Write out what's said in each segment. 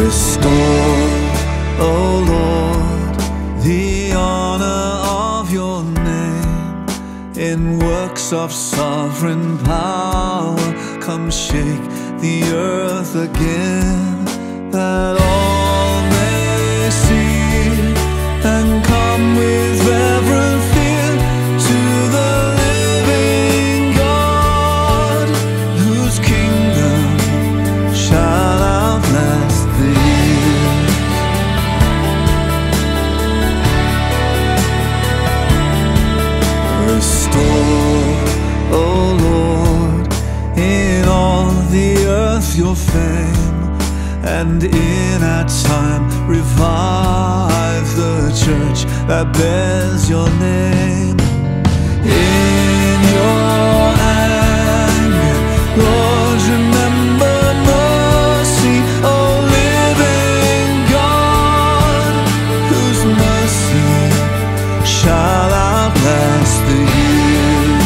Restore, O Lord, the honor of your name. In works of sovereign power, come shake the earth again, that all may see and come with reverent fear to the living God, whose kingdom shall outlast the years. Restore, O Lord, in all the earth your fame, and in our time revive the church that bears your name. In your anger, Lord, remember mercy, O living God, whose mercy shall outlast the years.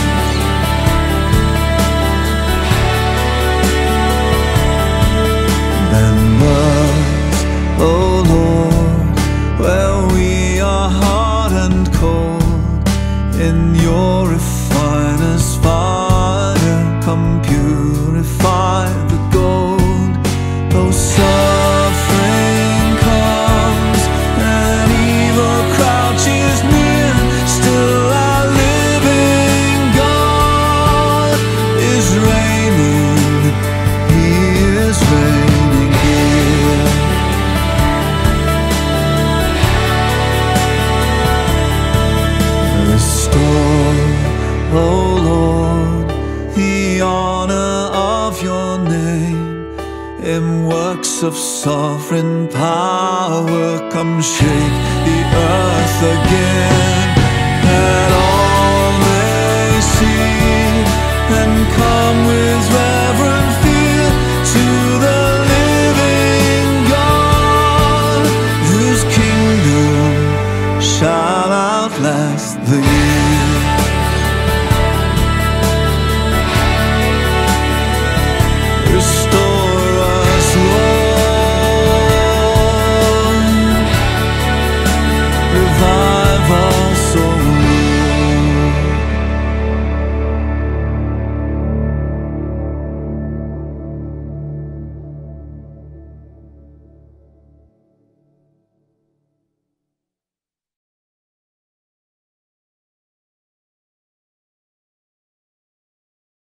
Then birds, O Lord, where we are hard and cold, in your refiner's fire, come purify the gold. Though suffering comes and evil crouches near, still our living God is reigning. He is reigning here. Restore, O Lord, the honor of your name. In works of sovereign power, come shake the earth again, that all may see